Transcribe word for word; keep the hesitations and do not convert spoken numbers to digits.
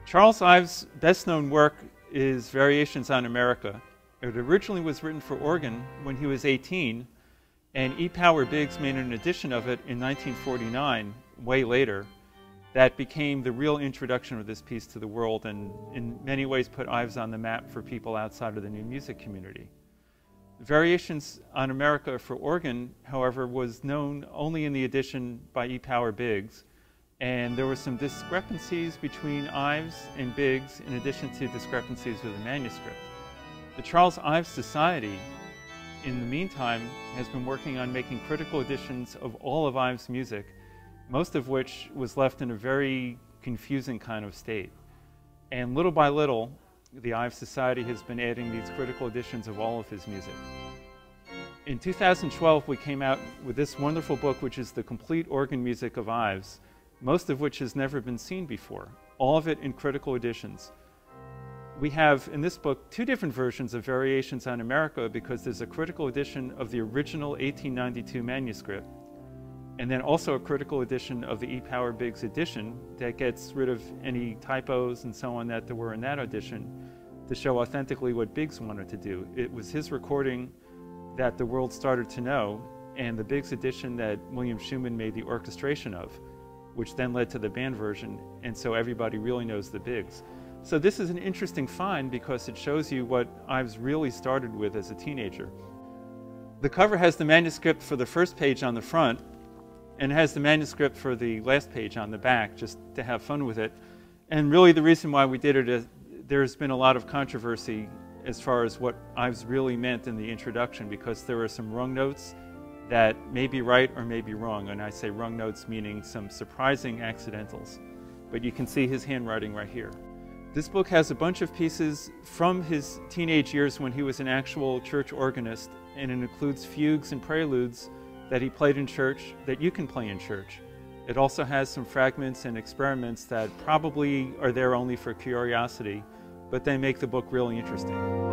Charles Ives' best-known work is Variations on America. It originally was written for organ when he was eighteen, and E. Power Biggs made an edition of it in nineteen forty-nine, way later, that became the real introduction of this piece to the world and in many ways put Ives on the map for people outside of the new music community. Variations on America for organ, however, was known only in the edition by E. Power Biggs, and there were some discrepancies between Ives and Biggs in addition to discrepancies with the manuscript. The Charles Ives Society, in the meantime, has been working on making critical editions of all of Ives' music, most of which was left in a very confusing kind of state. And little by little, the Ives Society has been adding these critical editions of all of his music. In two thousand twelve, we came out with this wonderful book, which is the complete organ music of Ives, most of which has never been seen before, all of it in critical editions. We have, in this book, two different versions of Variations on America because there's a critical edition of the original eighteen ninety-two manuscript, and then also a critical edition of the E. Power Biggs edition that gets rid of any typos and so on that there were in that edition to show authentically what Biggs wanted to do. It was his recording that the world started to know, and the Biggs edition that William Schumann made the orchestration of, which then led to the band version, and so everybody really knows the Biggs. So this is an interesting find because it shows you what Ives really started with as a teenager. The cover has the manuscript for the first page on the front, and has the manuscript for the last page on the back, just to have fun with it. And really the reason why we did it is there's been a lot of controversy as far as what Ives really meant in the introduction, because there are some rung notes that may be right or may be wrong. And I say rung notes meaning some surprising accidentals. But you can see his handwriting right here. This book has a bunch of pieces from his teenage years when he was an actual church organist, and it includes fugues and preludes that he played in church that you can play in church. It also has some fragments and experiments that probably are there only for curiosity, but they make the book really interesting.